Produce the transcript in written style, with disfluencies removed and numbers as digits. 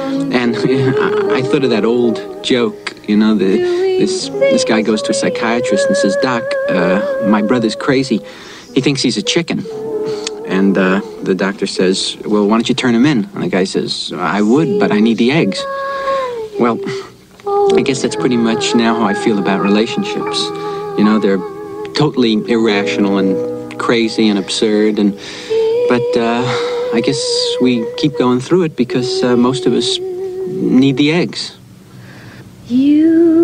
And I thought of that old joke, you know, this guy goes to a psychiatrist and says, "Doc, my brother's crazy. He thinks he's a chicken." And the doctor says, "Well, why don't you turn him in?" And the guy says, "I would, but I need the eggs." Well, I guess that's pretty much now how I feel about relationships. You know, they're totally irrational and crazy and absurd, but I guess we keep going through it because most of us need the eggs. You